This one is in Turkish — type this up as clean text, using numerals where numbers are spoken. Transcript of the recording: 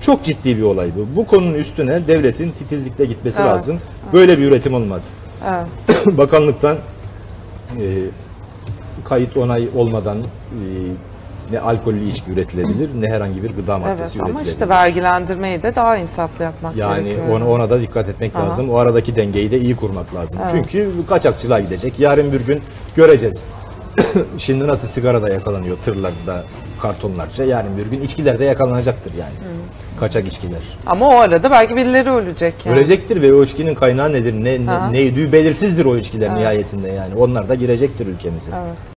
Çok ciddi bir olay bu. Bu konunun üstüne devletin titizlikle gitmesi Evet, lazım. Böyle bir üretim olmaz. Evet. Bakanlıktan kayıt onay olmadan ne alkollü içki üretilebilir ne herhangi bir gıda maddesi Evet üretilebilir. ama işte vergilendirmeyi de daha insaflı yapmak yani gerekiyor. ona da dikkat etmek lazım. O aradaki dengeyi de iyi kurmak lazım. Evet. Çünkü bu kaçakçılığa gidecek. Yarın bir gün göreceğiz. Şimdi nasıl sigara da yakalanıyor tırlarda, kartonlarca. Yarın bir gün içkiler de yakalanacaktır yani. Kaçak içkiler. Ama o arada belki birileri ölecek yani. Ölecektir ve o içkinin kaynağı nedir, neydi belirsizdir o içkiler nihayetinde yani. Onlar da girecektir ülkemize. Evet.